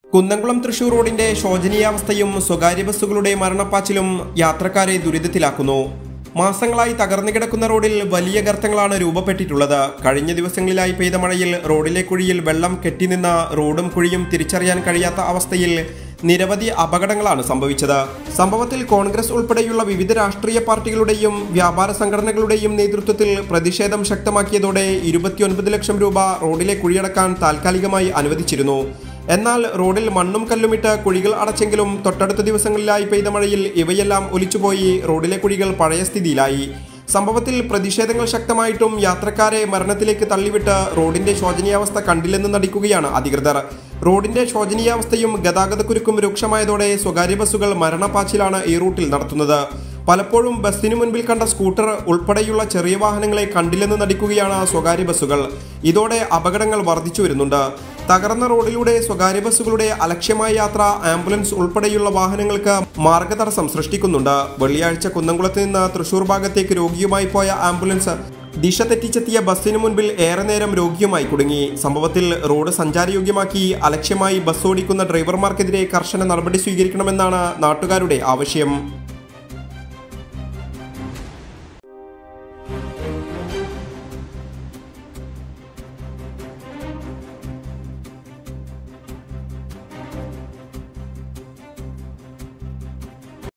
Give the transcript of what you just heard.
കുന്നംകുളം തൃശൂർ റോഡിന്റെ ശോചനീയാവസ്ഥയും സ്വകാര്യ ബസ്സുകളുടെ മരണപ്പാച്ചിലും യാത്രക്കാരെ ദുരിതത്തിലാക്കുന്നു. മാസങ്ങളായി തകർന്നു കിടക്കുന്ന റോഡിൽ വലിയ ഗർത്തങ്ങളാണ് രൂപപ്പെട്ടിട്ടുള്ളത്. കഴിഞ്ഞ ദിവസങ്ങളിലായി പെയ്ത മഴയിൽ റോഡിലെ കുഴിയിൽ വെള്ളം കെട്ടിനിന്ന റോഡും കുഴിയും തിരിച്ചറിയാൻ കഴിയാത്ത അവസ്ഥയിൽ നിരവധി അപകടങ്ങളാണ് സംഭവിച്ചത്. സംഭവത്തിൽ കോൺഗ്രസ് ഉൾപ്പെടെയുള്ള വിവിധ രാഷ്ട്രീയ പാർട്ടികളുടെയും വ്യാപാര സംഘടനകളുടെയും നേതൃത്വത്തിൽ പ്രതിഷേധം ശക്തമാക്കിയതോടെ 29 ലക്ഷം രൂപ റോഡിലെ കുഴിയടക്കാൻ താൽക്കാലികമായി അനുവദിച്ചിരുന്നു. എന്നാൽ റോഡിൽ മണ്ണും കല്ലുമിട്ട് കുഴികൾ അടച്ചെങ്കിലും തൊട്ടടുത്ത ദിവസങ്ങളിലായി പെയ്ത മഴയിൽ ഇവയെല്ലാം ഒലിച്ചുപോയി റോഡിലെ കുഴികൾ പഴയ സ്ഥിതിയിലായി. സംഭവത്തിൽ പ്രതിഷേധങ്ങൾ ശക്തമായിട്ടും യാത്രക്കാരെ മരണത്തിലേക്ക് തള്ളിവിട്ട് റോഡിന്റെ ശോചനീയാവസ്ഥ കണ്ടില്ലെന്ന് നടിക്കുകയാണ് അധികൃതർ. റോഡിന്റെ ശോചനീയാവസ്ഥയും ഗതാഗതക്കുരുക്കും രൂക്ഷമായതോടെ സ്വകാര്യ ബസ്സുകൾ മരണപ്പാച്ചിലാണ് ഈ റൂട്ടിൽ നടത്തുന്നത്. പലപ്പോഴും ബസ്സിനു മുൻപിൽ കണ്ട സ്കൂട്ടർ ഉൾപ്പെടെയുള്ള ചെറിയ വാഹനങ്ങളെ കണ്ടില്ലെന്ന് നടിക്കുകയാണ് സ്വകാര്യ ബസ്സുകൾ. ഇതോടെ അപകടങ്ങൾ വർദ്ധിച്ചു വരുന്നുണ്ട്. തകർന്ന റോഡിലൂടെ സ്വകാര്യ ബസ്സുകളുടെ അലക്ഷ്യമായ യാത്ര ആംബുലൻസ് ഉൾപ്പെടെയുള്ള വാഹനങ്ങൾക്ക് മാർഗതടസ്സം സൃഷ്ടിക്കുന്നുണ്ട്. വെള്ളിയാഴ്ച കുന്നംകുളത്ത് നിന്ന് തൃശൂർ ഭാഗത്തേക്ക് രോഗിയുമായി പോയ ആംബുലൻസ് ദിശ തെറ്റിച്ചെത്തിയ ബസ്സിനു മുൻപിൽ ഏറെ നേരം രോഗിയുമായി കുടുങ്ങി. സംഭവത്തിൽ റോഡ് സഞ്ചാരയോഗ്യമാക്കി അലക്ഷ്യമായി ബസ് ഓടിക്കുന്ന ഡ്രൈവർമാർക്കെതിരെ കർശന നടപടി സ്വീകരിക്കണമെന്നാണ് നാട്ടുകാരുടെ ആവശ്യം.